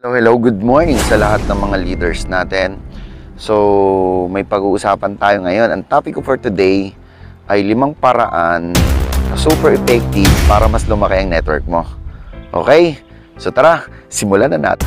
Hello, good morning sa lahat ng mga leaders natin. So, may pag-uusapan tayo ngayon. Ang topic ko for today ay 5 paraan na super effective para mas lumaki ang network mo. Okay? So tara, simulan na natin.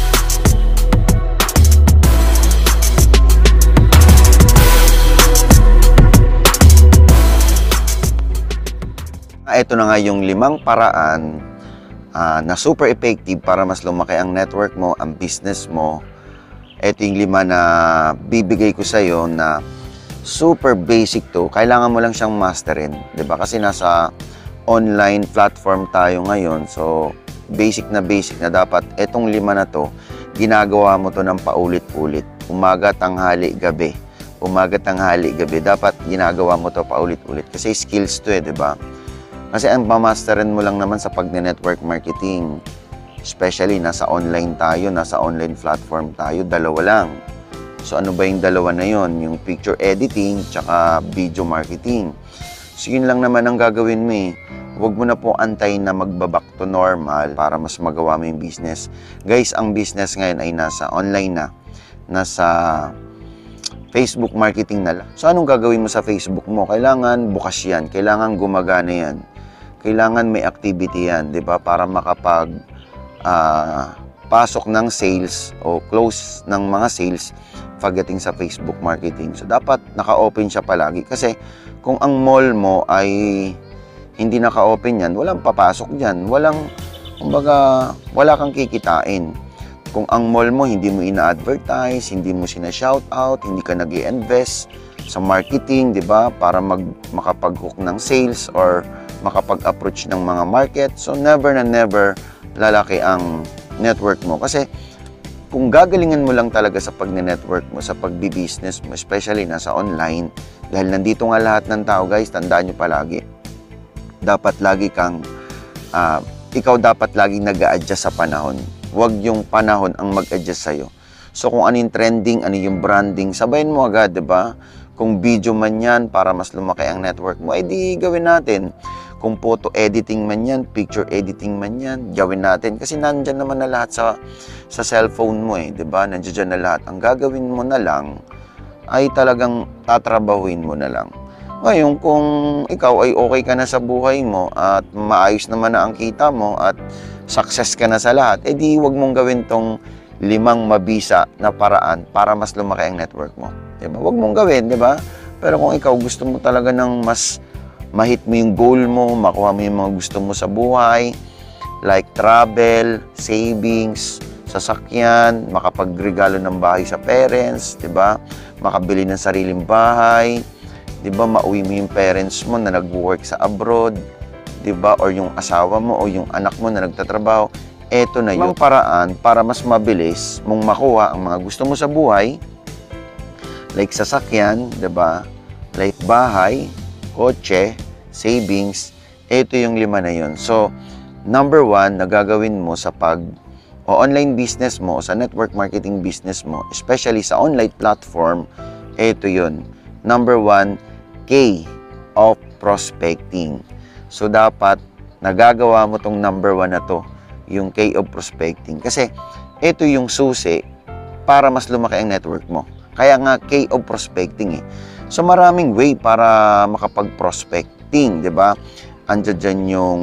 Ito na nga yung 5 paraan na super effective para mas lumaki ang network mo, ang business mo. Ito yung 5 na bibigay ko sa'yo na super basic to. Kailangan mo lang siyang masterin, diba? Kasi nasa online platform tayo ngayon. So, basic na dapat itong 5 na to, ginagawa mo to ng paulit-ulit. Umaga, tanghali, gabi. Umaga, tanghali, gabi. Dapat ginagawa mo to paulit-ulit. Kasi skills to diba? Kasi ang pamasterin mo lang naman sa pag-network marketing. Especially, nasa online tayo, nasa online platform tayo, 2 lang. So, ano ba yung 2 na yon? Yung picture editing, tsaka video marketing. So, yun lang naman ang gagawin mo eh. Huwag mo na po antayin na magbaback to normal para mas magawa mo yung business. Guys, ang business ngayon ay nasa online na. Nasa Facebook marketing na lang. So, anong gagawin mo sa Facebook mo? Kailangan bukas yan. Kailangan gumagana yan. Kailangan may activity yan, di ba? Para makapag pasok ng sales o close ng mga sales pagdating sa Facebook marketing. So, dapat naka-open siya palagi. Kasi kung ang mall mo ay hindi naka-open yan, walang papasok dyan. Kumbaga, wala kang kikitain. Kung ang mall mo, hindi mo ina-advertise, hindi mo sina-shoutout, hindi ka nag-i-invest sa marketing, di ba? Para makapag-hook ng sales or makapag-approach ng mga market. So, never na never lalaki ang network mo. Kasi, kung gagalingan mo lang talaga sa pag-network mo, sa pagbi-business mo, especially nasa online, dahil nandito nga lahat ng tao, guys, tandaan nyo palagi, dapat lagi kang, ikaw dapat laging nag-a-adjust sa panahon. Huwag yung panahon ang mag-adjust sa'yo. So, kung ano yung trending, ano yung branding, sabayin mo agad, diba? Kung video man yan, para mas lumaki ang network mo, di gawin natin. Kung photo editing man yan, picture editing man yan, gawin natin. Kasi nandyan naman na lahat sa cellphone mo diba? Nandyan na lahat. Ang gagawin mo na lang, ay talagang tatrabahuin mo na lang. Ngayon, kung ikaw ay okay ka na sa buhay mo, at maayos naman na ang kita mo, at success ka na sa lahat, di wag mong gawin tong 5 mabisa na paraan para mas lumaki ang network mo. Diba? Huwag mong gawin, diba? Pero kung ikaw gusto mo talaga ng mas ma-hit mo yung goal mo, makuha mo yung mga gusto mo sa buhay, like travel, savings, sasakyan, makapagregalo ng bahay sa parents, diba? Makabili ng sariling bahay, diba? Mauwi mo yung parents mo na nag-work sa abroad, diba? Or yung asawa mo o yung anak mo na nagtatrabaho. Eto na yung paraan para mas mabilis mong makuha ang mga gusto mo sa buhay, like sasakyan, diba? Like bahay, kotse, savings. Ito yung 5 na yun. So, number 1 na gagawin mo sa online business mo o sa network marketing business mo, especially sa online platform, ito yun. Number 1, K of prospecting. So, dapat nagagawa mo tong number 1 na to, yung K of prospecting. Kasi, ito yung susi para mas lumaki ang network mo. Kaya nga, K of prospecting So, maraming way para makapag-prospecting, di ba? Andiyan dyan yung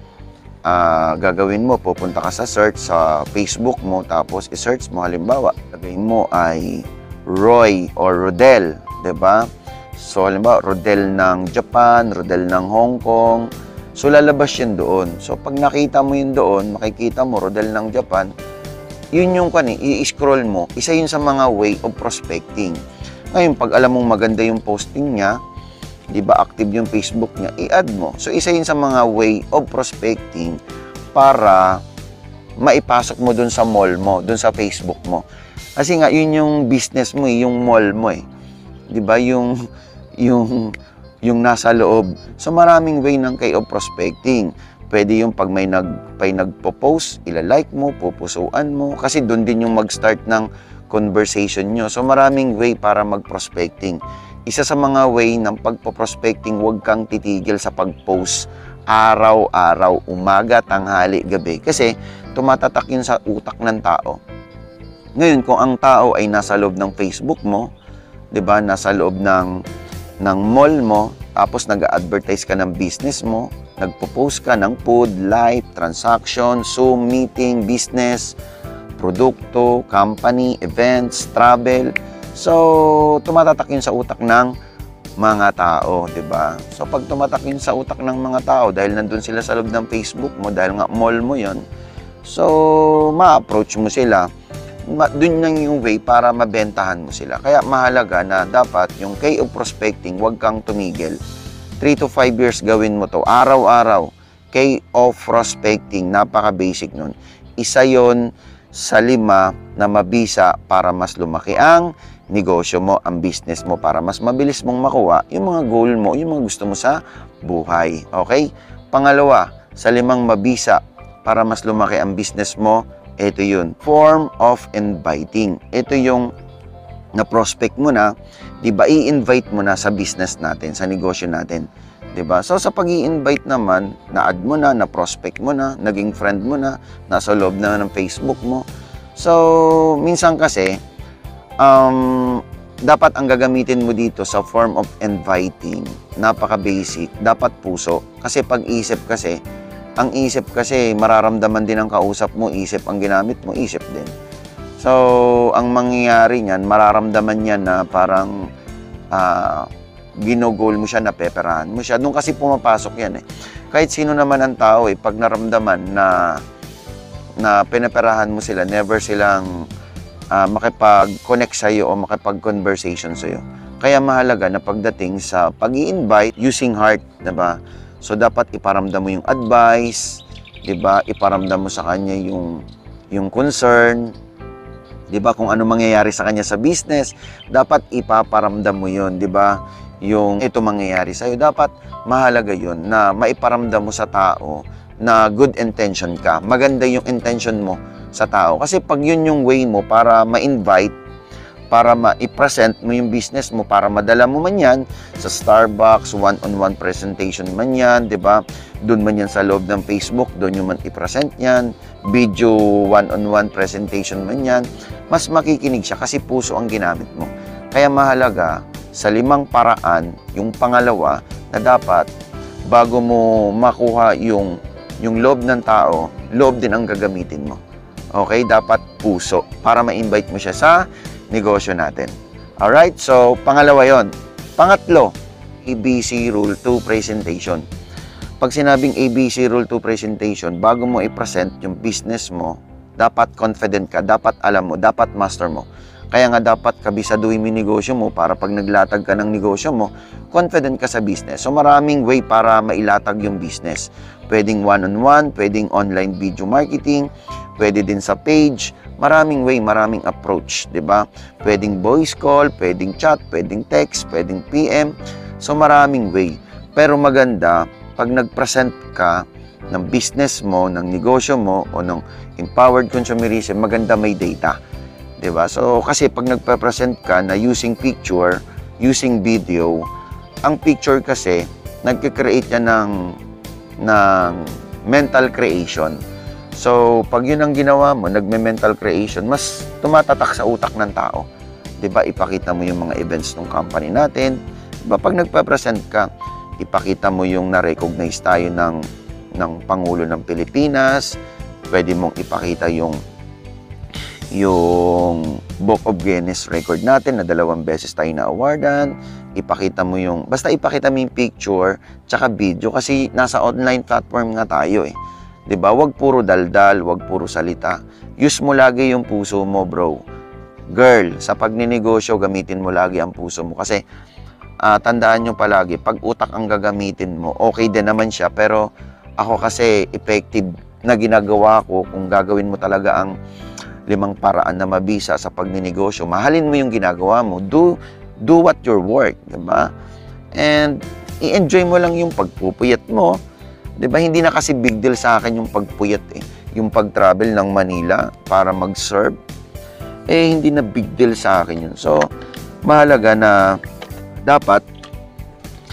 gagawin mo. Pupunta ka sa search sa Facebook mo, tapos i-search mo, halimbawa, lagay mo ay Roy or Rodel, di ba? So, halimbawa, Rodel ng Japan, Rodel ng Hong Kong. So, lalabas yun doon. So, pag nakita mo yun doon, makikita mo, Rodel ng Japan, yun yung i-scroll mo. Isa yun sa mga way of prospecting. Ngayon, pag alam mong maganda yung posting niya, di ba active yung Facebook niya, i-add mo. So, isa yun sa mga way of prospecting para maipasok mo dun sa mall mo, dun sa Facebook mo. Kasi nga, yun yung business mo, yung mall mo Di ba? Yung nasa loob. So, maraming way ng kay of prospecting. Pwede yung pag may nagpo-post, ilalike mo, pupusuan mo. Kasi doon din yung mag-start ng conversation nyo. So, maraming way para mag-prospecting. Isa sa mga way ng pagpo-prospecting, huwag kang titigil sa pag-post araw-araw, umaga, tanghali, gabi. Kasi tumatatak yun sa utak ng tao. Ngayon, kung ang tao ay nasa loob ng Facebook mo, 'di ba? Nasa loob ng mall mo, tapos nag-advertise ka ng business mo, nagpo-post ka ng food, life, transaction, Zoom, meeting, business, produkto, company, events, travel. So, tumatatak yun sa utak ng mga tao, 'di ba? So, pag tumatak yun sa utak ng mga tao, dahil nandun sila sa loob ng Facebook mo, dahil nga mall mo yun, so, ma-approach mo sila. Doon lang yung way para mabentahan mo sila. Kaya mahalaga na dapat yung K of prospecting, huwag kang tumigil. 3 to 5 years gawin mo to. Araw-araw. K of prospecting, napaka-basic nun. Isa yon sa 5 na mabisa para mas lumaki ang negosyo mo, ang business mo, para mas mabilis mong makuha yung mga goal mo, yung mga gusto mo sa buhay. Okay? Pangalawa, sa 5 mabisa para mas lumaki ang business mo, ito yun, form of inviting. Ito yung na-prospect mo na, di ba, i-invite mo na sa business natin, sa negosyo natin. Di ba? So, sa pag-i-invite naman, na-add mo na, na-prospect mo na, naging friend mo na, nasa loob na ng Facebook mo. So, minsan kasi, dapat ang gagamitin mo dito sa form of inviting, napaka-basic, dapat puso. Kasi pag-isip kasi, ang isip kasi, mararamdaman din ang kausap mo, isip ang ginamit mo, isip din. So, ang mangyayari niyan, mararamdaman niya na parang ginogol mo siya, napeperahan mo siya. Doon kasi pumapasok yan eh. Kahit sino naman ang tao eh, pag naramdaman na pinaperahan mo sila, never silang makipag-connect sa'yo o makipag-conversation sa'yo. Kaya mahalaga na pagdating sa pag-i-invite, using heart, diba? So, dapat iparamdam mo yung advice, diba? Iparamdam mo sa kanya yung concern, diba? Kung ano mangyayari sa kanya sa business, dapat ipaparamdam mo yun, diba? Yung ito mangyayari sa'yo, dapat mahalaga yun na maiparamdam mo sa tao na good intention ka. Maganda yung intention mo sa tao. Kasi pag yun yung way mo para ma-invite, para ma-present mo yung business mo, para madala mo man yan sa Starbucks, one-on-one presentation man yan, di ba? Doon man yan sa loob ng Facebook, doon yung man i-present yan, video one-on-one presentation man yan, mas makikinig siya kasi puso ang ginamit mo. Kaya mahalaga, sa 5 paraan, yung pangalawa, na dapat, bago mo makuha yung loob ng tao, loob din ang gagamitin mo. Okay? Dapat puso, para ma-invite mo siya sa negosyo natin. Alright? So, pangalawa yon. Pangatlo, ABC Rule 2 Presentation. Pag sinabing ABC Rule 2 Presentation, bago mo i-present yung business mo, dapat confident ka, dapat alam mo, dapat master mo. Kaya nga dapat kabisaduhin mo yung negosyo mo para pag naglatag ka ng negosyo mo, confident ka sa business. So, maraming way para mailatag yung business. Pwedeng one-on-one, pwedeng online video marketing, pwede din sa page, maraming way, maraming approach, di ba? Pwedeng voice call, pwedeng chat, pwedeng text, pwedeng PM. So, maraming way. Pero maganda, pag nag-present ka ng business mo, ng negosyo mo, o ng empowered consumerism, maganda may data. Di ba? So, kasi pag nagpa-present ka na using picture, using video, ang picture kasi, nagkikreate yan ng mental creation. So, pag yun ang ginawa mo, nagme-mental creation, mas tumatatak sa utak ng tao. 'Di ba? Ipakita mo yung mga events ng company natin. 'Di ba? Pag nagpa-present ka, ipakita mo yung na-recognize tayo ng Pangulo ng Pilipinas. Pwede mong ipakita yung Book of Guinness record natin na 2 beses tayo na-awardan. Ipakita mo basta ipakita mo yung picture tsaka video kasi nasa online platform nga tayo eh. 'Di ba? Wag puro daldal, wag puro salita. Use mo lagi yung puso mo, bro. Girl, sa pagninegosyo, gamitin mo lagi ang puso mo kasi tandaan nyo palagi, pag utak ang gagamitin mo, okay din naman siya, pero ako kasi effective na ginagawa ko kung gagawin mo talaga ang 5 paraan na mabisa sa pagninegosyo. Mahalin mo yung ginagawa mo. Do what your work, 'di ba? And i-enjoy mo lang yung pagpupuyat mo. 'Di ba? Hindi na kasi big deal sa akin yung pagpuyat eh. Yung pag-travel ng Manila para mag-serve, hindi na big deal sa akin yun. So, mahalaga na dapat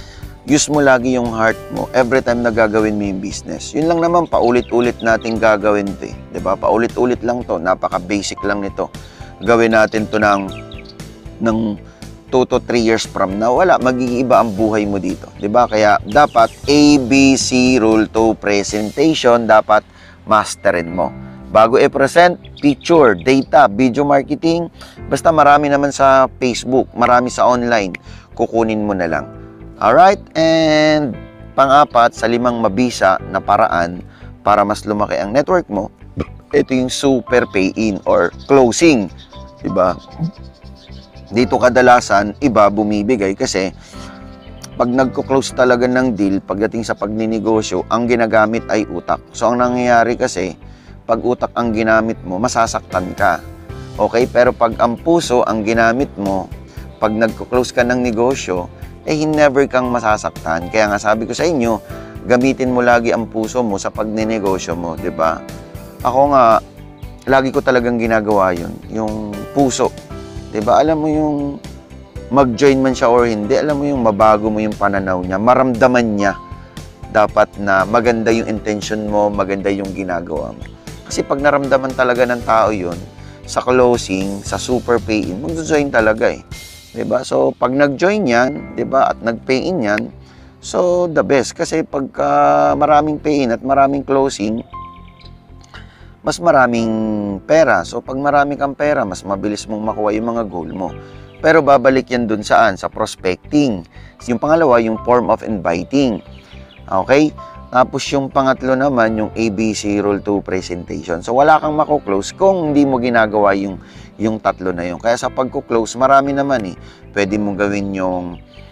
use mo lagi yung heart mo every time na gagawin mo yung business. Yun lang naman, paulit-ulit natin gagawin to, eh. 'Di ba? Paulit-ulit lang to, napaka-basic lang nito. Gawin natin to ng 2 to 3 years from now, wala, mag-iiba ang buhay mo dito. 'Di ba? Kaya dapat ABC rule to presentation, dapat masterin mo. Bago i-present, picture, data, video marketing, basta marami naman sa Facebook, marami sa online, kukunin mo na lang. Alright, and pang-apat, sa 5 mabisa na paraan para mas lumaki ang network mo, ito yung super pay-in or closing. Diba? Dito kadalasan, iba bumibigay kasi pag nagko-close talaga ng deal, pagdating sa pagninegosyo, ang ginagamit ay utak. So, ang nangyayari kasi, pag utak ang ginamit mo, masasaktan ka. Okay? Pero pag ang puso ang ginamit mo, pag nagko-close ka ng negosyo, never kang masasaktan. Kaya nga sabi ko sa inyo, gamitin mo lagi ang puso mo sa pagninegosyo mo, 'di ba? Ako nga, lagi ko talagang ginagawa 'yun, yung puso. 'Di ba? Alam mo yung mag-join man siya or hindi, alam mo yung mabago mo yung pananaw niya, maramdaman niya dapat na maganda yung intention mo, maganda yung ginagawa mo. Kasi pag naramdaman talaga ng tao 'yun, sa closing, sa super pay-in, mag-join talaga eh. 'Di ba? So, pag nag-join 'yan, 'di ba, at nag-pay-in 'yan, so the best kasi pagka maraming pay-in at maraming closing, mas maraming pera. So, pag marami kang pera, mas mabilis mong makuha yung mga goal mo. Pero babalik yan dun saan? Sa prospecting. Yung pangalawa, yung form of inviting. Okay? Tapos yung pangatlo naman, yung ABC rule to presentation. So, wala kang mako-close kung hindi mo ginagawa yung tatlo na yun. Kaya sa pagko-close, marami naman eh. Pwede mong gawin yung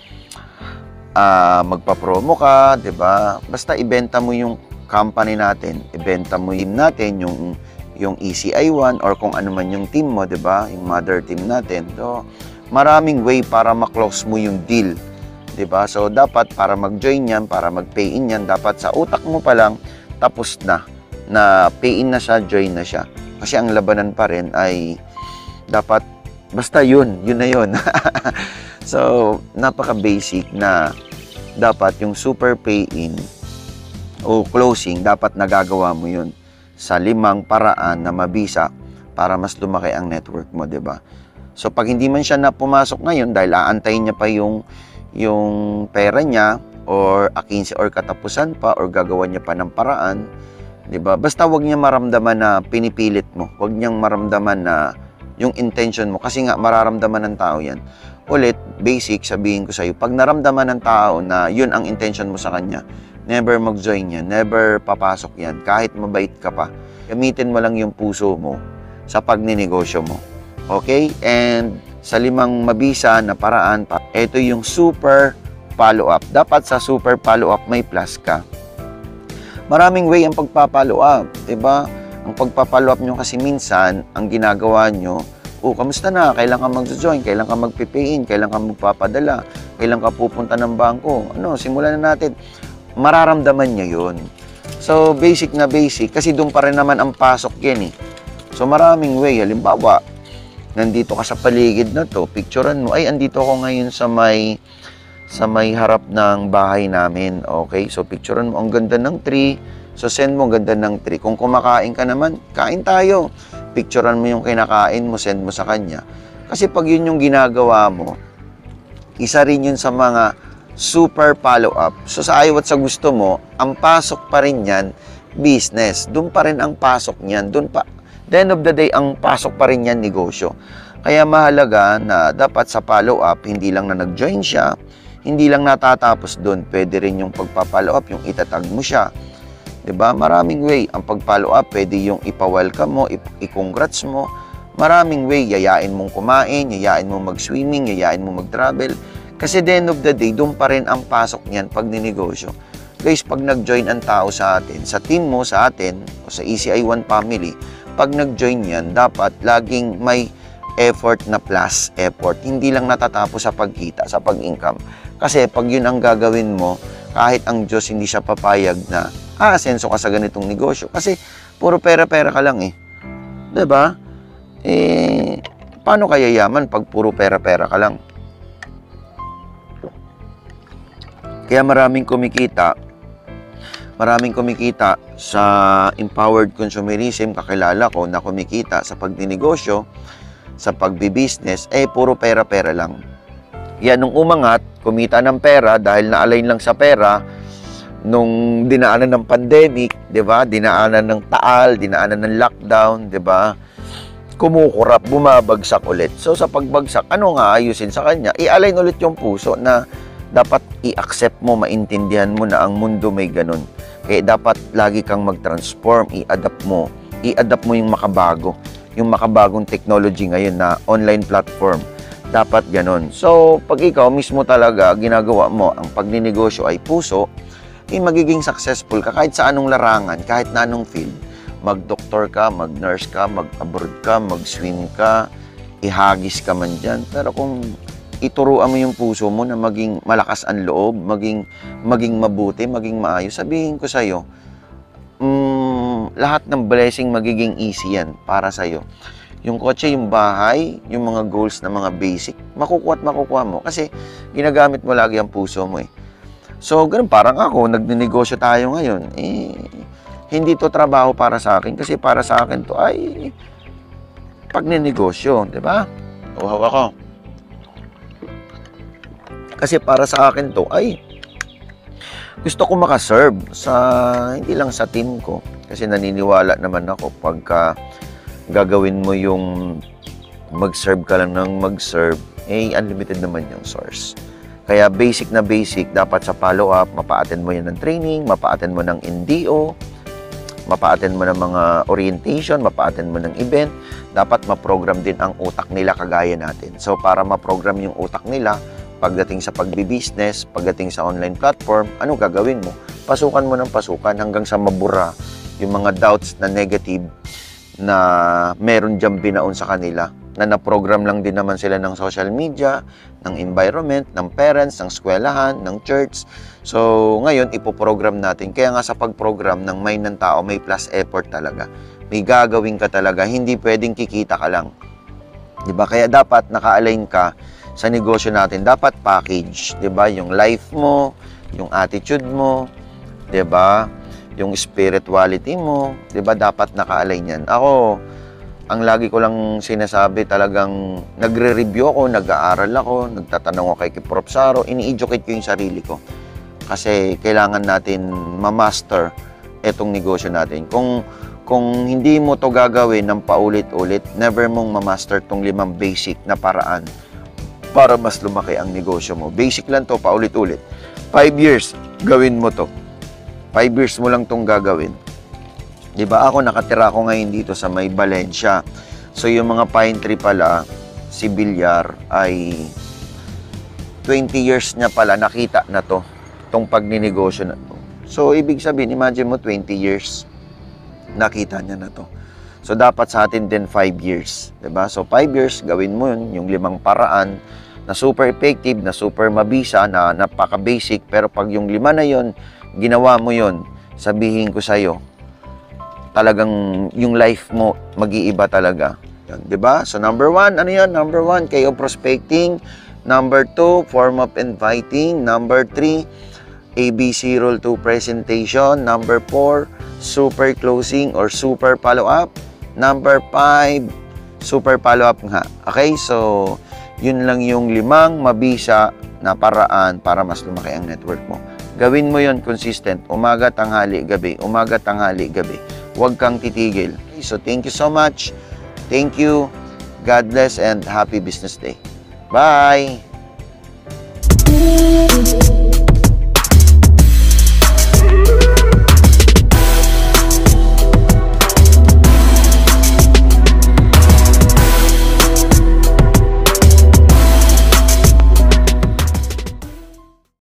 magpa-promo ka, 'di ba? Basta ibenta mo yung company natin, ibenta mo yung natin, yung ECI1 or kung ano man yung team mo, 'di ba? Yung mother team natin. So, maraming way para ma-close mo yung deal. 'Di ba? So, dapat para mag-join yan, para mag-pay-in yan, dapat sa utak mo pa lang tapos na pay-in na siya, join na siya. Kasi ang labanan pa rin ay dapat basta yun na yun. So, napaka-basic na dapat yung super pay-in o closing, dapat nagagawa mo yun sa 5 paraan na mabisa para mas lumaki ang network mo, 'di ba? So, pag hindi man siya na pumasok ngayon dahil aantayin niya pa yung pera niya or akinsi or katapusan pa or gagawa niya pa ng paraan, 'di ba? Basta wag niya maramdaman na pinipilit mo. Wag niyang maramdaman na yung intention mo kasi nga mararamdaman ng tao 'yan. Ulit, basic, sabihin ko sa iyo, pag naramdaman ng tao na yun ang intention mo sa kanya, never mag-join yan, never papasok yan, kahit mabait ka pa. Gamitin mo lang yung puso mo sa pagninegosyo mo. Okay? And sa 5 mabisa na paraan pa, ito yung super follow-up. Dapat sa super follow-up may plus ka. Maraming way ang pagpa-follow up, 'di ba? Ang pagpa-follow up nyo kasi minsan, ang ginagawa nyo, kamusta na? Kailan ka mag-join? Kailan ka mag-pay-in? Kailan ka magpapadala? Kailan ka pupunta ng bangko? Simulan na natin. Mararamdaman niya yun. So, basic na basic. Kasi doon pa rin naman ang pasok yan eh. So, maraming way. Halimbawa, nandito ka sa paligid na to, picturean mo, ay, andito ako ngayon sa may harap ng bahay namin. Okay? So, picturean mo, ang ganda ng tree. So, send mo, ang ganda ng tree. Kung kumakain ka naman, kain tayo. Picturean mo yung kinakain mo, send mo sa kanya. Kasi pag yun yung ginagawa mo, isa rin yun sa mga super follow-up. So, sa ayaw at sa gusto mo, ang pasok pa rin yan, business. Doon pa rin ang pasok niyan. The end of the day, ang pasok pa rin yan, negosyo. Kaya mahalaga na dapat sa follow-up, hindi lang na nag-join siya, hindi lang natatapos doon. Pwede rin yung pagpa-follow-up, yung itatag mo siya. 'Di ba? Maraming way. Ang pag-follow up, pwede yung ipa-welcome mo, i-congrats mo. Maraming way. Yayain mong kumain, yayain mong mag-swimming, yayain mong mag-travel. Kasi the end of the day, doon pa rin ang pasok niyan pag ninegosyo. Guys, pag nag-join ang tao sa atin, sa team mo, sa atin, o sa ECI1 family, pag nag-join yan, dapat laging may effort na plus effort. Hindi lang natatapos sa pagkita, sa pag-income. Kasi pag yun ang gagawin mo, kahit ang Diyos hindi siya papayag na asenso ka sa ganitong negosyo. Kasi puro pera-pera ka lang eh. 'Di ba? Paano kaya yaman pag puro pera-pera ka lang? Kaya maraming kumikita sa empowered consumerism, kakilala ko na kumikita sa pagdinegosyo, sa pagbibusiness, puro pera-pera lang. Yan, nung umangat, kumita ng pera dahil na-align lang sa pera, nung dinaanan ng pandemic, 'di ba? Dinaanan ng taal, dinaanan ng lockdown, 'di ba? Kumukurap, bumabagsak ulit. So sa pagbagsak, ano nga ayusin sa kanya? I-align ulit yung puso na dapat i-accept mo, maintindihan mo na ang mundo may ganun. Kaya dapat lagi kang mag-transform, i-adapt mo yung makabago. Yung makabagong technology ngayon na online platform. Dapat ganun. So, pag ikaw mismo talaga ginagawa mo, ang pagninegosyo ay puso, magiging successful ka kahit sa anong larangan, kahit na anong field. Mag-doktor ka, mag-nurse ka, mag-abroad ka, mag-swim ka, ihagis ka man dyan. Pero kung ituruan mo yung puso mo na maging malakas ang loob, maging mabuti, maging maayos, sabihin ko sa'yo, lahat ng blessing magiging easy yan para sa'yo. Yung kotse, yung bahay, yung mga goals na mga basic, makukuha mo. Kasi ginagamit mo lagi ang puso mo eh. So, ganun, parang ako, nagninegosyo tayo ngayon. Hindi to trabaho para sa akin kasi para sa akin to ay pagninegosyo, di ba? Uhaw ako. Kasi para sa akin to ay gusto ko makaserve sa, hindi lang sa team ko. Kasi naniniwala naman ako pagka gagawin mo yung mag-serve ka lang ng mag-serve, unlimited naman yung source. Kaya basic na basic, dapat sa follow-up, mapa-attend mo yan ng training, mapa-attend mo ng NDO, mapa-attend mo ng mga orientation, mapa-attend mo ng event. Dapat ma-program din ang utak nila kagaya natin. So, para ma-program yung utak nila, pagdating sa pagbibusiness, pagdating sa online platform, ano gagawin mo? Pasukan mo ng pasukan hanggang sa mabura yung mga doubts na negative na meron dyan binaon sa kanila, na na-program lang din naman sila ng social media, ng environment, ng parents, ng eskwelahan, ng church. So, ngayon, ipoprogram natin. Kaya nga sa pag-program ng mind ng tao, may plus effort talaga. May gagawin ka talaga. Hindi pwedeng kikita ka lang. Diba? Kaya dapat naka-align ka sa negosyo natin. Dapat package. Diba? Yung life mo, yung attitude mo, diba? Yung spirituality mo, diba? Dapat naka-align yan. Ako, ang lagi ko lang sinasabi, talagang nagre-review ako, nag-aaral ako, nagtatanong ako kay Prof. Saro, ini-educate ko yung sarili ko. Kasi kailangan natin ma-master etong negosyo natin. Kung hindi mo to gagawin ng paulit-ulit, never mong ma-master tong 5 basic na paraan para mas lumaki ang negosyo mo. Basic lang to, paulit-ulit. 5 years, gawin mo to. 5 years mo lang tong gagawin. Diba ako, nakatira ko ngayon dito sa may Valencia. So yung mga pine tree pala, si Villar ay 20 years niya pala nakita na to, tong pagninegosyo na to. So ibig sabihin, imagine mo 20 years nakita niya na to. So dapat sa atin din 5 years, diba? So 5 years, gawin mo yun, yung 5 paraan na super effective, na super mabisa, na napaka-basic. Pero pag yung 5 na yun, ginawa mo yun, sabihin ko sa'yo, talagang yung life mo mag-iiba talaga. Yan, 'di ba? So number 1, ano 'yan? Number 1, KO prospecting. Number 2, form of inviting. Number 3, ABC rule 2 presentation. Number 4, super closing or super follow-up. Number 5, super follow-up nga. Okay? So, yun lang yung 5 mabisa na paraan para mas lumaki ang network mo. Gawin mo yon consistent. Umaga, tanghali, gabi. Umaga, tanghali, gabi. Huwag kang titigil. So, thank you so much. Thank you. God bless and happy business day. Bye!